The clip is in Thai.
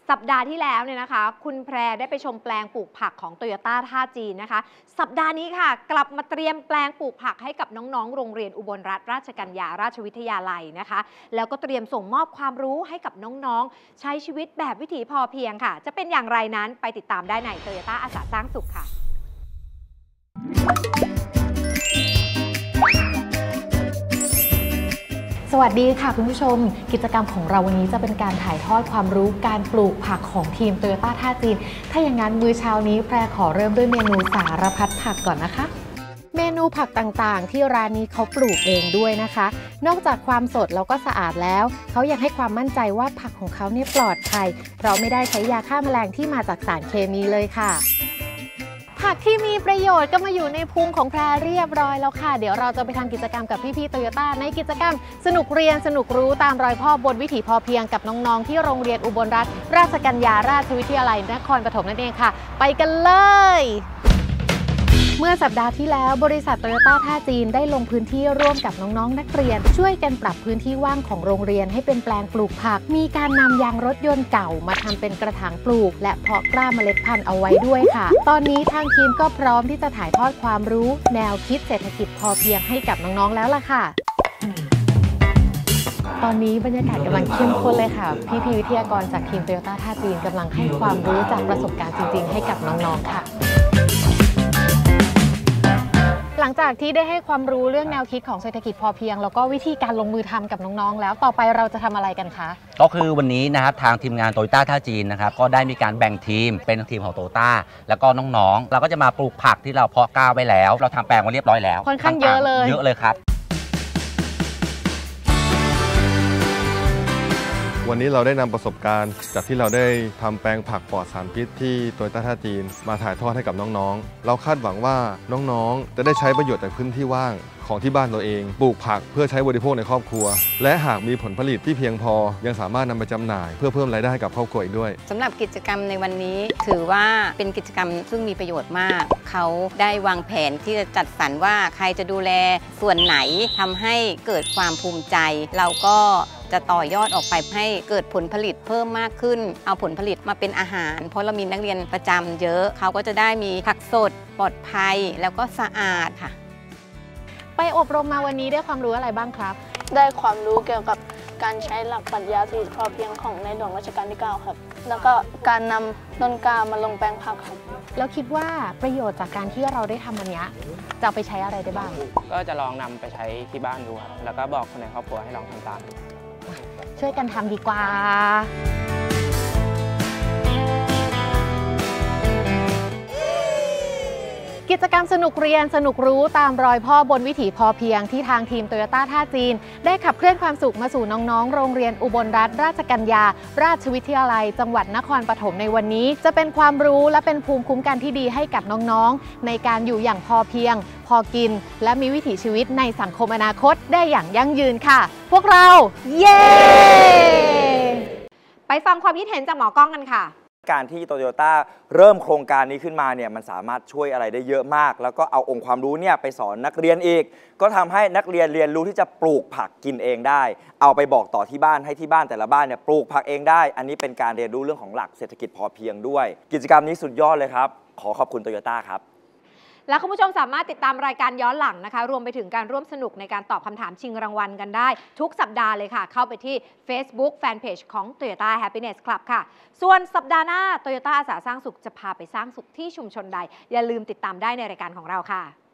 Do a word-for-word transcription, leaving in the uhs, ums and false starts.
สัปดาห์ที่แล้วเนี่ยนะคะคุณแพรได้ไปชมแปลงปลูกผักของโตโยต้าท่าจีนนะคะสัปดาห์นี้ค่ะกลับมาเตรียมแปลงปลูกผักให้กับน้องๆโรงเรียนอุบลรัตนราชกัญญาราชวิทยาลัยนะคะแล้วก็เตรียมส่งมอบความรู้ให้กับน้องๆใช้ชีวิตแบบวิถีพอเพียงค่ะจะเป็นอย่างไรนั้นไปติดตามได้ในโตโยต้าอาสาสร้างสุขค่ะสวัสดีค่ะคุณผู้ชมกิจกรรมของเราวันนี้จะเป็นการถ่ายทอดความรู้การปลูกผักของทีมโตโยต้าท่าจีนถ้าอย่างนั้นมื้อเช้านี้แพรขอเริ่มด้วยเมนูสารพัดผักก่อนนะคะเมนูผักต่างๆที่ร้านนี้เขาปลูกเองด้วยนะคะนอกจากความสดแล้วก็สะอาดแล้วเขายังให้ความมั่นใจว่าผักของเขาเนี่ยปลอดภัยเพราะไม่ได้ใช้ยาฆ่าแมลงที่มาจากสารเคมีเลยค่ะผักที่มีประโยชน์ก็มาอยู่ในพุงของแพรเรียบร้อยแล้วค่ะเดี๋ยวเราจะไปทำกิจกรรมกับพี่ๆโตโยต้าในกิจกรรมสนุกเรียนสนุกรู้ตามรอยพ่อบนวิถีพอเพียงกับน้องๆที่โรงเรียนอุบลรัตนราชกัญญาราชวิทยาลัยนครปฐมนั่นเองค่ะไปกันเลยเมื่อสัปดาห์ที่แล้วบริษัทโตโยต้าท่าจีนได้ลงพื้นที่ร่วมกับน้องๆ น, นักเรียนช่วยกันปรับพื้นที่ว่างของโรงเรียนให้เป็นแปลงปลูกผักมีการนำยางรถยนต์เก่ามาทำเป็นกระถางปลูกและเพาะกล้าเมล็ดพันธุ์เอาไว้ด้วยค่ะตอนนี้ทางทีมก็พร้อมที่จะถ่ายทอดความรู้แนวคิดเศรษฐกิจพอเพียงให้กับน้องๆแล้วล่ะค่ะตอนนี้บรรยากาศกำลังเข้มข้นเลยค่ะพี่พี่วิทยากรจากทีมโตโยต้าท่าจีนกำลังให้ความรู้จากประสบการณ์จริงๆให้กับน้องๆค่ะหลังจากที่ได้ให้ความรู้เรื่องแนวคิดของเศรษฐกิจพอเพียงแล้วก็วิธีการลงมือทำกับน้องๆแล้วต่อไปเราจะทำอะไรกันคะก็คือวันนี้นะครับทางทีมงานโตโยต้าท่าจีนนะครับก็ได้มีการแบ่งทีมเป็นทีมของโตโยต้าแล้วก็น้องๆเราก็จะมาปลูกผักที่เราเพาะกล้าไว้แล้วเราทำแปลงไว้เรียบร้อยแล้วค่อนข้างเยอะเลยเยอะเลยครับวันนี้เราได้นำประสบการณ์จากที่เราได้ทำแปลงผักปลอดสารพิษที่โตโยต้าท่าจีนมาถ่ายทอดให้กับน้องๆเราคาดหวังว่าน้องๆจะได้ใช้ประโยชน์จากพื้นที่ว่างของที่บ้านตัวเองปลูกผักเพื่อใช้บริโภคในครอบครัวและหากมีผลผลิตที่เพียงพอยังสามารถนำไปจำหน่ายเพื่อเพิ่มรายได้ให้กับครอบครัวอีกด้วยสำหรับกิจกรรมในวันนี้ถือว่าเป็นกิจกรรมซึ่งมีประโยชน์มากเขาได้วางแผนที่จะจัดสรรว่าใครจะดูแลส่วนไหนทำให้เกิดความภูมิใจเราก็จะต่อยอดออกไปให้เกิดผลผลิตเพิ่มมากขึ้นเอาผลผลิตมาเป็นอาหารเพราะเรามีนักเรียนประจำเยอะเขาก็จะได้มีผักสดปลอดภัยแล้วก็สะอาดค่ะไปอบรมมาวันนี้ได้ความรู้อะไรบ้างครับได้ความรู้เกี่ยวกับการใช้หลักปรัชญาเศรษฐกิจพอเพียงของในหลวงรัชกาลที่เก้าครับแล้วก็การนำต้นกล้ามาลงแปลงผักครับแล้วคิดว่าประโยชน์จากการที่เราได้ทำวันนี้จะเอาไปใช้อะไรได้บ้างก็จะลองนำไปใช้ที่บ้านดูครับแล้วก็บอกคนในครอบครัวให้ลองทำตามดูช่วยกันทำดีกว่ากิจกรรมสนุกเรียนสนุกรู้ตามรอยพ่อบนวิถีพอเพียงที่ทางทีมโตโยต้าท่าจีนได้ขับเคลื่อนความสุขมาสู่น้องๆโรงเรียนอุบลรัตนราชกัญญาราชวิทยาลัยจังหวัดนครปฐมในวันนี้จะเป็นความรู้และเป็นภูมิคุ้มกันที่ดีให้กับน้องๆในการอยู่อย่างพอเพียงพอกินและมีวิถีชีวิตในสังคมอนาคตได้อย่างยั่งยืนค่ะพวกเราเย้ไปฟังความคิดเห็นจากหมอกล้องกันค่ะการที่โตโยต้าเริ่มโครงการนี้ขึ้นมาเนี่ยมันสามารถช่วยอะไรได้เยอะมากแล้วก็เอาองค์ความรู้เนี่ยไปสอนนักเรียนอีกก็ทำให้นักเรียนเรียนรู้ที่จะปลูกผักกินเองได้เอาไปบอกต่อที่บ้านให้ที่บ้านแต่ละบ้านเนี่ยปลูกผักเองได้อันนี้เป็นการเรียนรู้เรื่องของหลักเศรษฐกิจพอเพียงด้วยกิจกรรมนี้สุดยอดเลยครับขอขอบคุณโตโยต้าครับและคุณผู้ชมสามารถติดตามรายการย้อนหลังนะคะรวมไปถึงการร่วมสนุกในการตอบคำถามชิงรางวัลกันได้ทุกสัปดาห์เลยค่ะเข้าไปที่ Facebook Fanpage ของ Toyota Happiness Club ค่ะส่วนสัปดาห์หน้า Toyota อาสาสร้างสุขจะพาไปสร้างสุขที่ชุมชนใดอย่าลืมติดตามได้ในรายการของเราค่ะ